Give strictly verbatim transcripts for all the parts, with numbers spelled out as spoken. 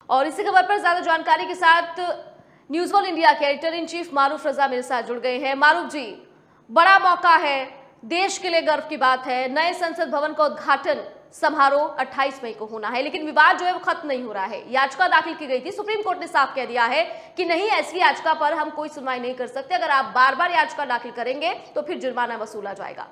और इसी खबर पर ज्यादा जानकारी के साथ न्यूज वर्ल्ड इंडिया के editor in chief Maroof Raza मेरे साथ जुड़ गए हैं। मारूफ जी, बड़ा मौका है, देश के लिए गर्व की बात है। नए संसद भवन का उद्घाटन समारोह अट्ठाईस मई को होना है, लेकिन विवाद जो है वो खत्म नहीं हो रहा है। याचिका दाखिल की गई थी, सुप्रीम कोर्ट ने साफ कह दिया है कि नहीं, ऐसी याचिका पर हम कोई सुनवाई नहीं कर सकते। अगर आप बार बार याचिका दाखिल करेंगे तो फिर जुर्माना वसूला जाएगा।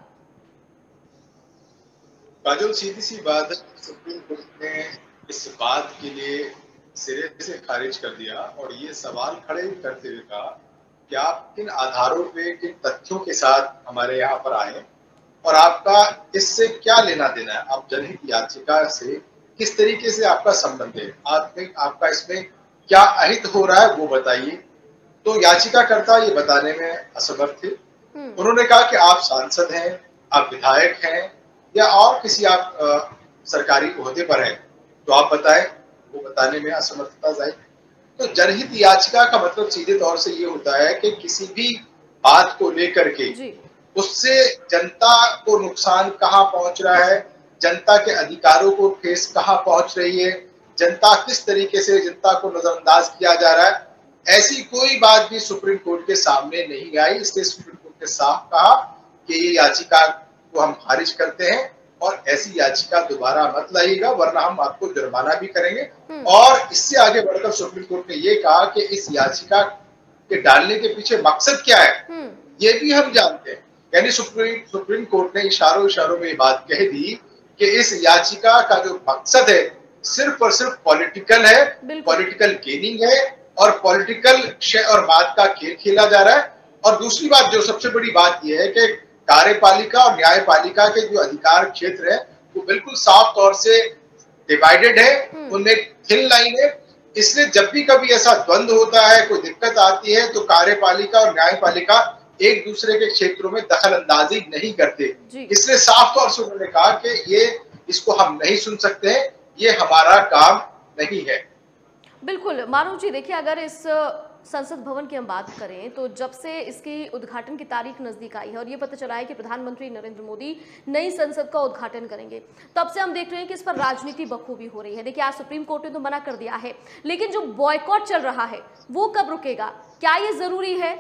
काजल, सीधी सी बात है, सुप्रीम कोर्ट ने इस बात के लिए सिरे से खारिज कर दिया और ये सवाल खड़े करते हुए कहा कि आप किन आधारों पे, किन तथ्यों के साथ हमारे यहाँ पर आए और आपका इससे क्या लेना देना है, आप जनहित याचिका से किस तरीके से आपका संबंध है, आप में आपका इसमें क्या अहित हो रहा है वो बताइए। तो याचिकाकर्ता ये बताने में असमर्थ थे। उन्होंने कहा कि आप सांसद हैं, आप विधायक हैं या और किसी आप आ, सरकारी ओहदे पर हैं, तो आप बताएं। वो बताने में असमर्थता जाहिर। तो जनहित याचिका का मतलब सीधे तौर से ये होता है कि किसी भी बात को लेकर के उससे जनता को नुकसान कहाँ पहुंच रहा है, जनता के अधिकारों को ठेस कहाँ पहुंच रही है, जनता किस तरीके से जनता को नजरअंदाज किया जा रहा है, ऐसी कोई बात भी सुप्रीम कोर्ट के सामने नहीं आई। इसलिए सुप्रीम कोर्ट ने साफ कहा कि ये याचिका को हम खारिज करते हैं और ऐसी याचिका दोबारा मत लाइएगा, वरना हम आपको जुर्माना भी करेंगे। और इससे आगे बढ़कर सुप्रीम कोर्ट ने ये कहा कि इस याचिका के डालने के पीछे मकसद क्या है, ये भी हम जानते हैं। यानी सुप्रीम सुप्रीम कोर्ट ने इशारों इशारों में ये बात कह दी कि इस याचिका का जो मकसद है सिर्फ और सिर्फ पॉलिटिकल है, पॉलिटिकल गेनिंग है और पॉलिटिकल शय और बात का खेल खेला जा रहा है। और दूसरी बात, जो सबसे बड़ी बात यह है कि कार्यपालिका और न्यायपालिका के जो अधिकार क्षेत्र है वो बिल्कुल साफ तौर से डिवाइडेड है, उनमें थिन लाइन है। इसलिए जब भी कभी ऐसा द्वंद्व होता है, कोई दिक्कत आती है, तो कार्यपालिका और न्यायपालिका एक दूसरे के क्षेत्रों में दखल अंदाजी नहीं करते। इसलिए साफ तौर से उन्होंने कहा कि ये इसको हम नहीं सुन सकते हैं, ये हमारा काम नहीं है। बिल्कुल मारूफ जी, देखिए, अगर इस संसद भवन की हम बात करें तो जब से इसकी उद्घाटन की तारीख नजदीक आई है और ये पता चला है कि प्रधानमंत्री नरेंद्र मोदी नई संसद का उद्घाटन करेंगे, तब से हम देख रहे हैं कि इस पर राजनीति बखूबी हो रही है। देखिए, आज सुप्रीम कोर्ट ने तो मना कर दिया है, लेकिन जो बॉयकॉट चल रहा है वो कब रुकेगा? क्या ये जरूरी है?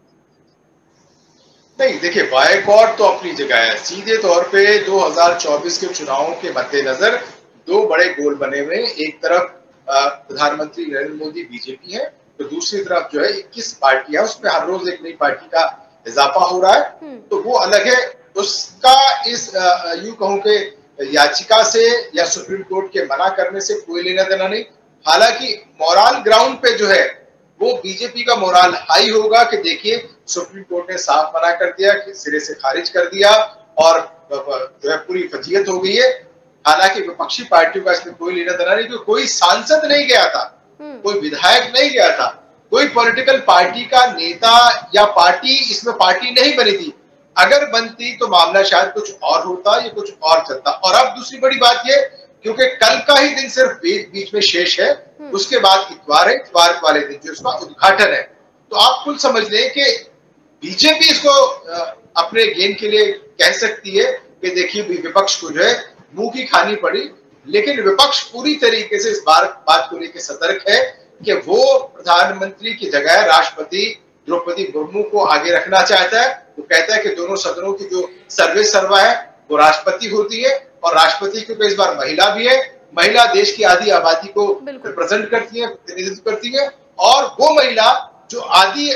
नहीं, देखिए, बॉयकॉट तो अपनी जगह है। सीधे तौर पे दो हज़ार चौबीस के चुनावों के मद्देनजर दो बड़े गोल बने हुए। एक तरफ प्रधानमंत्री नरेंद्र मोदी बीजेपी है, तो दूसरी तरफ जो है इक्कीस पार्टियां, उसमें हर रोज एक नई पार्टी का इजाफा हो रहा है, तो वो अलग है। उसका इस यूं कहूं कि याचिका से या सुप्रीम कोर्ट के मना करने से कोई लेना देना नहीं। हालांकि मोरल ग्राउंड पे जो है वो बीजेपी का मोरल हाई होगा कि देखिए, सुप्रीम कोर्ट ने साफ मना कर दिया, कि सिरे से खारिज कर दिया और जो है पूरी फजीयत हो गई है। हालांकि विपक्षी पार्टियों का इसमें कोई लेना देना नहीं, क्योंकि कोई सांसद नहीं गया था, कोई विधायक नहीं गया था, कोई पॉलिटिकल पार्टी का नेता या पार्टी इसमें पार्टी नहीं बनी थी। अगर बनती तो मामला शायद कुछ और होता, ये कुछ और चलता। और अब दूसरी बड़ी बात ये, क्योंकि कल का ही दिन सिर्फ बीच में शेष है, उसके बाद इतवार है, इतवार वाले दिन जो उसका उद्घाटन है, तो आप कुल समझ लें कि बीजेपी इसको अपने गेम के लिए कह सकती है कि देखिए, विपक्ष को जो है मुंह की खानी पड़ी। लेकिन विपक्ष पूरी तरीके से इस बार बात को लेकर सतर्क है कि वो प्रधानमंत्री की जगह राष्ट्रपति द्रौपदी मुर्मू को आगे रखना चाहता है। वो कहता है कि दोनों सदनों की जो सर्वे सर्वा है वो राष्ट्रपति होती है, और राष्ट्रपति क्योंकि इस बार महिला भी है, महिला देश की आधी आबादी को रिप्रेजेंट करती है, प्रतिनिधित्व करती है, और वो महिला जो आदि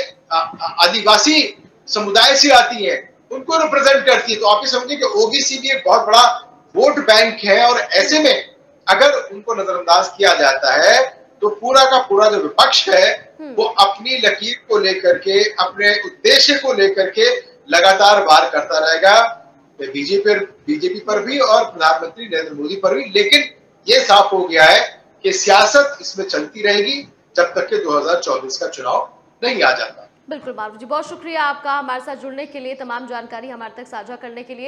आदिवासी समुदाय से आती है उनको रिप्रेजेंट करती है। तो आप ये समझिए कि ओबीसी भी एक बहुत बड़ा वोट बैंक है, और ऐसे में अगर उनको नजरअंदाज किया जाता है तो पूरा का पूरा जो विपक्ष है वो अपनी लकीर को लेकर के, अपने उद्देश्य को लेकर के लगातार वार करता रहेगा, बीजेपी बीजेपी पर भी और प्रधानमंत्री नरेंद्र मोदी पर भी। लेकिन ये साफ हो गया है कि सियासत इसमें चलती रहेगी जब तक कि दो हज़ार चौबीस का चुनाव नहीं आ जाता। बिल्कुल मारूफ जी, बहुत शुक्रिया आपका हमारे साथ जुड़ने के लिए, तमाम जानकारी हमारे तक साझा करने के लिए।